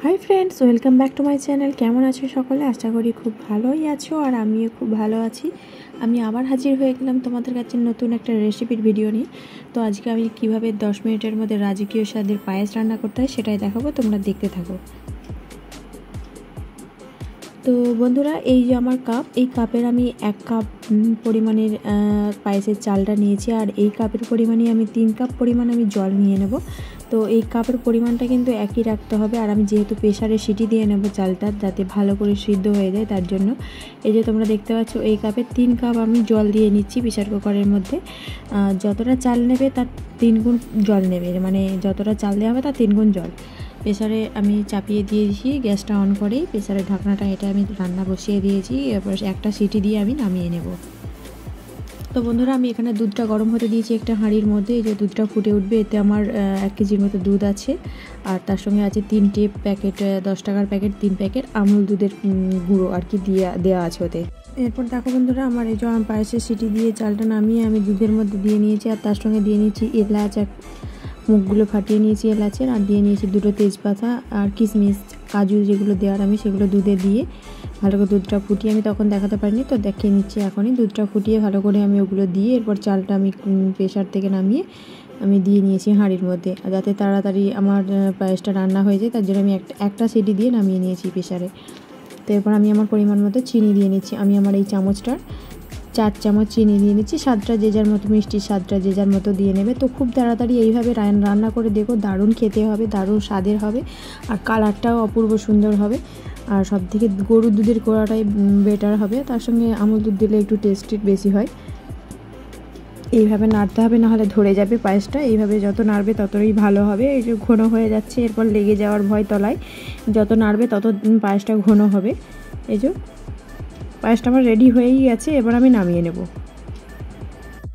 High friends welcome back to my channel. केमन आछो सकले? आशा करी खूब भालोई आछो और आमिও खूब भालो आछि। आमी आबार हाजिर हये गेलाम तोमादेर काछे नतून एकटा रेसिपिर भिडियो निये। तो आजके आमी किभाबे 10 मिनिटेर मধ্যে राजकीय स्वादेर पायेस रान्ना करते हय सेटाई देखाबो, तोमरा देखते थाको। तो बंधुरा এই যে আমার কাপ, এই কাপের আমি 1 কাপ পরিমাণের পায়েসের চালটা নিয়েছি আর এই কাপের পরিমাণে আমি 3 কাপ পরিমাণ আমি জল নিয়ে নেব। তো এই কাপের পরিমাণটা কিন্তু একই রাখতে হবে আর আমি যেহেতু প্রেসারে সিটি দিয়ে নেব চালটা যাতে ভালো করে সিদ্ধ হয়ে যায় তার জন্য এই যে তোমরা দেখতে পাচ্ছ এই কাপে 3 কাপ আমি জল দিয়ে নিচ্ছি প্রেসার কুকারের মধ্যে। যতটা চাল নেবে তার 3 গুণ জল নেবে, মানে যতটা চাল দেওয়া হবে তার 3 গুণ জল। প্রেসারে আমি চাপিয়ে দিয়েছি, গ্যাসটা অন করে প্রেসারের ঢাকনাটা এটা আমি রান্না বসিয়ে দিয়েছি। এরপর একটা সিটি দিয়ে আমি নামিয়ে নেব। তো বন্ধুরা আমি এখানে দুধটা গরম হতে দিয়েছি একটা হাঁড়ির মধ্যে। এই যে দুধটা ফুটে উঠবে, এতে আমার 1 কেজির মতো দুধ আছে আর তার সঙ্গে আছে 3টে প্যাকেট 10 টাকার প্যাকেট 3 প্যাকেট আমুল দুধের গুঁড়ো আর কি দেওয়া আছে ওতে। এরপর দেখো বন্ধুরা আমার এই যে পায়েসের সিটি দিয়ে চালটা নামিয়ে আমি দুধের মধ্যে দিয়ে নিয়েছি আর তার সঙ্গে দিয়ে নিয়েছি এলাচ, মুখগুলো ফাটিয়ে নিয়েছি এলাচের, আর দিয়ে নিয়েছি 2টো তেজপাতা আর কিশমিশ কাজু যেগুলো দেওয়ার আমি সেগুলো দুধে দিয়ে ভালো করে দুধটা ফুটিয়ে আমি তখন দেখাতে পারিনি তো দেখিয়ে নিচ্ছি এখনই। দুধটা ফুটিয়ে ভালো করে আমি ওগুলো দিয়ে এরপর চালটা আমি প্রেসার থেকে নামিয়ে আমি দিয়ে নিয়েছি হাঁড়ির মধ্যে যাতে তাড়াতাড়ি আমার পায়েসটা রান্না হয়ে যায়, তার জন্য আমি একটা সিটি দিয়ে নামিয়ে নিয়েছি প্রেসারে। তো এরপর আমি আমার পরিমাণ মতো চিনি দিয়ে নিচ্ছি। আমি আমার এই চামচটার 4 চামচ চিনি দিয়ে নিচ্ছি। স্বাদটা যে যার মতো, মিষ্টির স্বাদটা যে যার মতো দিয়ে নেবে। তো খুব তাড়াতাড়ি এইভাবে রান্না করে দেখো, দারুণ খেতে হবে, দারুণ স্বাদের হবে আর কালারটাও অপূর্ব সুন্দর হবে। আর সবথেকে গরুর দুধের কোড়াটাই বেটার হবে, তার সঙ্গে আমুল দুধ দিলে একটু টেস্টি বেশি হয়। এইভাবে নাড়তে হবে, নাহলে ধরে যাবে পায়েসটা। এইভাবে যত নাড়বে ততই ভালো হবে। এই যে ঘন হয়ে যাচ্ছে, এরপর লেগে যাওয়ার ভয় তলায়, যত নাড়বে তত পায়েসটা ঘন হবে। এই যে পায়েসটা আমার রেডি হয়েই গেছে, এবার আমি নামিয়ে নেব।